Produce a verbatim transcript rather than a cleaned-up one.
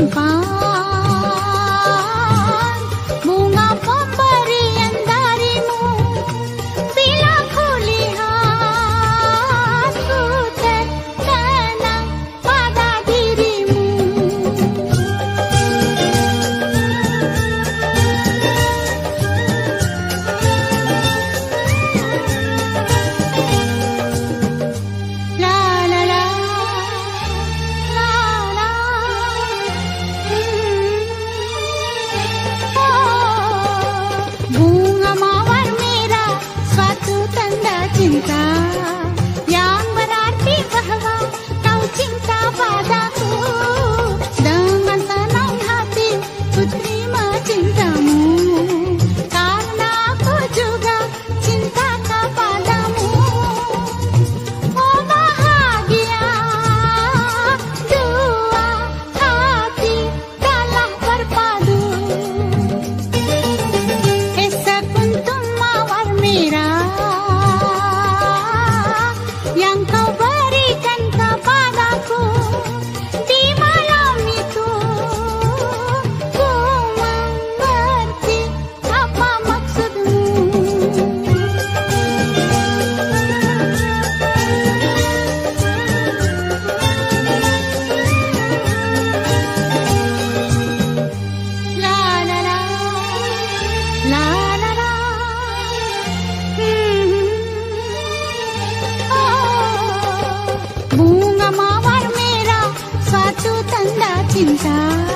simpan bunga pemberian darimu. Bila ku lihat ku terkenang pada dirimu. La la la, la la, hmm. Oh, bunga mawar merah suatu tanda cinta yang berarti bahwa kau cinta padaku. Dengan senang hati ku terima cintamu, karena aku juga cinta kepadamu. Oh bahagia dua hati telah berpadu. Esok untuk mawar merah yang kau berikan kepadaku. Di malam itu ku mengerti apa maksudmu. La la la, la la la, hmm. Oh, bunga mawar merah suatu tanda cinta